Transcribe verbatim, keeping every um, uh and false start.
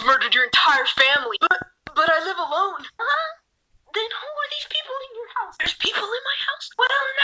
almost murdered your entire family. But, but I live alone. Huh? Then who are these people in your house? There's people in my house? Well,